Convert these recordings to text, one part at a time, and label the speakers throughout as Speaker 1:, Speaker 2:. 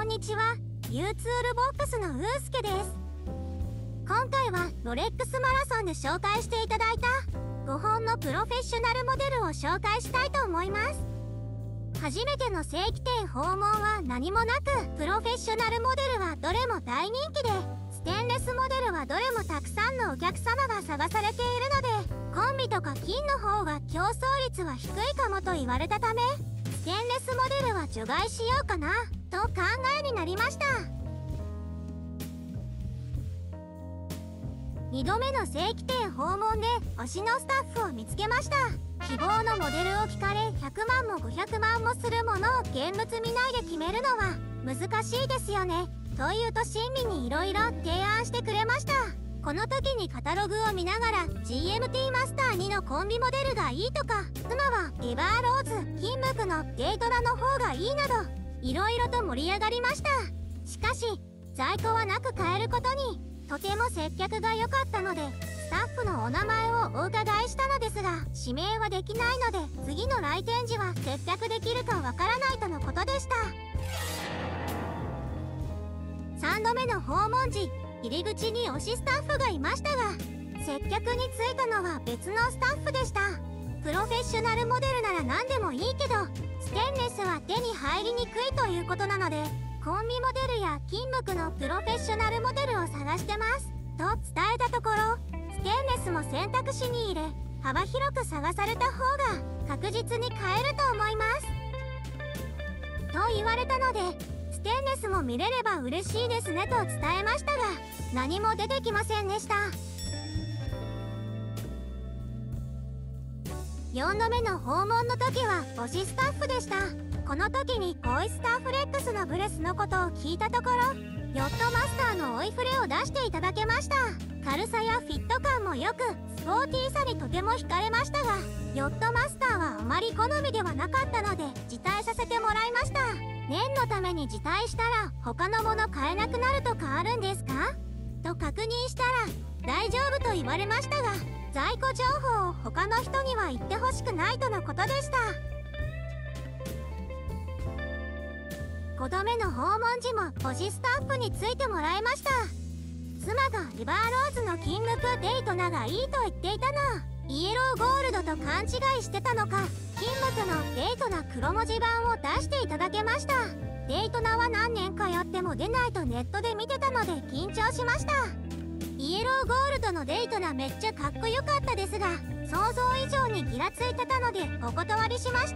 Speaker 1: んにちは。U ツールボックスのうーすけです。今回はロレックスマラソンで紹介していただいた5本のプロフェッショナルモデルを紹介したいと思います。初めての正規店訪問は何もなく、プロフェッショナルモデルはどれも大人気で、ステンレスモデルはどれもたくさんのお客様が探されているので、コンビとか金の方が競争率は低いかもと言われたため、ステンレスモデルは除外しようかなと考えになりました。2度目の正規店訪問で推しのスタッフを見つけました。希望のモデルを聞かれ、100万も500万もするものを現物見ないで決めるのは難しいですよねというと、親身にいろいろ提案してくれました。この時にカタログを見ながら GMT マスター2のコンビモデルがいいとか、妻はエバーローズ金ムクのデイトナの方がいいなど、いろいろと盛り上がりました。しかし在庫はなく買えることにとても接客が良かったので、スタッフのお名前をお伺いしたのですが、指名はできないので、次の来店時は接客できるかわからないとのことでした。3度目の訪問時、入り口に推しスタッフがいましたが、接客に就いたのは別のスタッフでした。プロフェッショナルモデルなら何でもいいけど、ステンレスは手に入りにくいということなので、コンビモデルや金ムクのプロフェッショナルモデルを探してますと伝えたところ、ステンレスも選択肢に入れ、幅広く探された方が確実に買えると思いますと言われたので、ステンレスも見れれば嬉しいですねと伝えましたが、何も出てきませんでした。4度目の訪問の時は推しスタッフでした。この時にオイスターフレックスのブレスのことを聞いたところ、ヨットマスターの追いフレを出していただけました。軽さやフィット感も良く、スポーティーさにとても惹かれましたが、ヨットマスターはあまり好みではなかったので辞退させてもらいました。念のために辞退したら他のもの買えなくなるとかあるんですかと確認したら、大丈夫と言われましたが、在庫情報を他の人には言ってほしくないとのことでした。5度目の訪問時も推しスタッフについてもらいました。妻がエバーローズの金ムクデイトナがいいと言っていたの。イエローゴールドと勘違いしてたのか、金ムクのデイトナ黒文字版を出していただけました。デイトナは何年通っても出ないとネットで見てたので緊張しました。イエローゴールドのデイトナめっちゃかっこよかったですが、想像以上にギラついてたのでお断りしました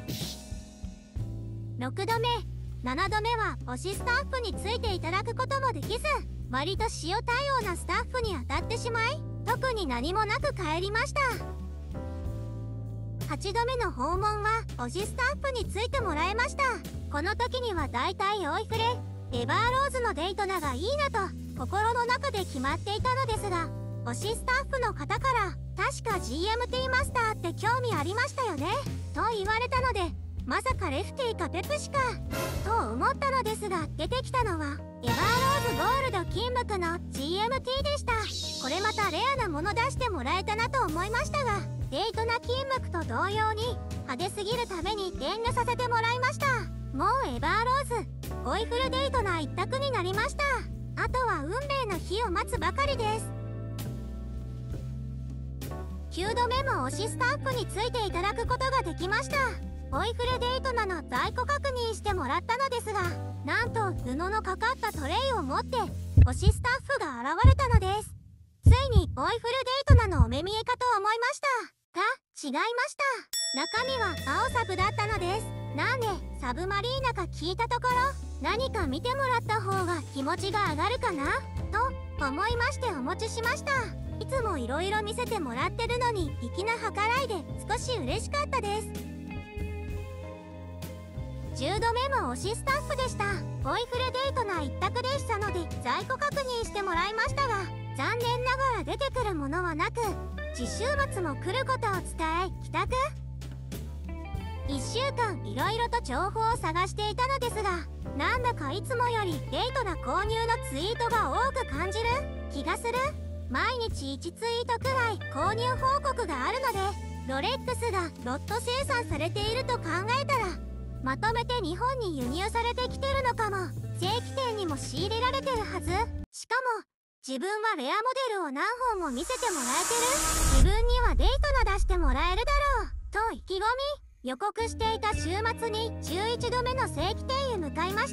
Speaker 1: 。6度目7度目は推しスタッフについていただくこともできず、割と塩対応なスタッフに当たってしまい、特に何もなく帰りました。8度目の訪問は推しスタッフについてもらいました。この時にはだいたい追いフレ、エバーローズのデイトナがいいなと心の中で決まっていたのですが、推しスタッフの方から確か GMT マスターって興味ありましたよねと言われたので、まさかレフティーかペプシかと思ったのですが、出てきたのはエバーローズゴールド金ムクの GMT でした。これまたレアなもの出してもらえたなと思いましたが、デイトナ金ムクと同様に派手すぎるために遠慮させてもらいました。もうエバーローズ追いフルデイトナ一択になりました。あとは運命の日を待つばかりです。9度目も推しスタッフについていただくことができました。追いフルデイトナの在庫確認してもらったのですが、なんと布のかかったトレイを持って推しスタッフが現れたのです。ついに追いフルデイトナのお目見えかと思いましたが、違いました。中身は青サブだったのです。なんでサブマリーナか聞いたところ、何か見てもらった方が気持ちが上がるかなと思いましてお持ちしました。いつもいろいろ見せてもらってるのに粋な計らいで少し嬉しかったです。10度目も推しスタッフでした。追いフルデイトナ一択でしたので在庫確認してもらいましたが、残念ながら出てくるものはなく、次週末も来ることを伝え帰宅。1週間いろいろと情報を探していたのですが、なんだかいつもよりデイトナ購入のツイートが多く感じる気がする。毎日1ツイートくらい購入報告があるので、ロレックスがロット生産されていると考えたら、まとめて日本に輸入されてきてるのかも。 正規店にも仕入れられてるはず。しかも自分はレアモデルを何本も見せてもらえてる。自分にはデートナ出してもらえるだろうと意気込み、予告していた週末に11度目の正規店へ向かいました。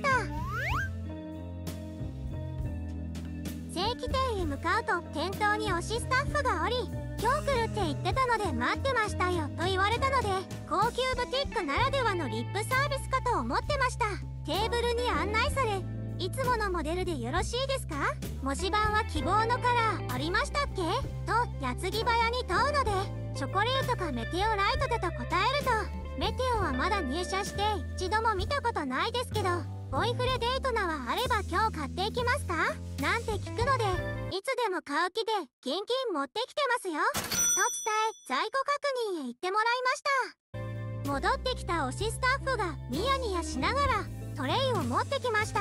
Speaker 1: 正規店へ向かうと店頭に推しスタッフがおり、今日来るって言ってたので待ってましたよと言われたので、高級ブティックならではのリップサービスかと思ってました。テーブルに案内され、いつものモデルでよろしいですか、文字盤は希望のカラーありましたっけと矢継ぎ早に問うので、チョコレートかメテオライトでと答えると、メテオはまだ入社して一度も見たことないですけど、ボイフレデートナはあれば今日買っていきますかなんて聞くので、いつでも買う気で現金持ってきてますよと伝え、在庫確認へ行ってもらいました。戻ってきた推しスタッフがニヤニヤしながらトレイを持ってきました。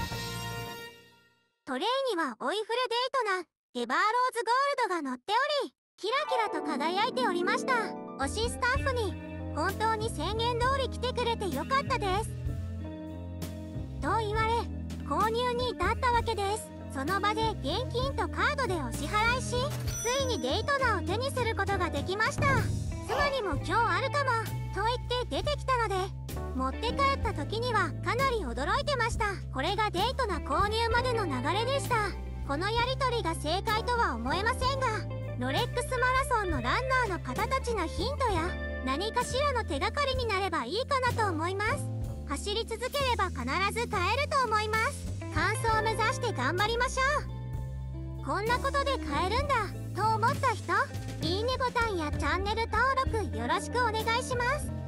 Speaker 1: トレイにはボイフレデートナエバーローズゴールドが乗っており、キラキラと輝いておりました。推しスタッフに本当に宣言通り来てくれてよかったですと言われ、購入に至ったわけです。その場で現金とカードでお支払いし、ついにデートナを手にすることができました。妻にも今日あるかもと言って出てきたので、持って帰った時にはかなり驚いてました。これがデートナ購入までの流れでした。このやり取りが正解とは思えませんが、ロレックスマラソンのランナーの方たちのヒントや何かしらの手がかりになればいいかなと思います。走り続ければ必ず買えると思います。完走を目指して頑張りましょう。こんなことで買えるんだと思った人、いいねボタンやチャンネル登録よろしくお願いします。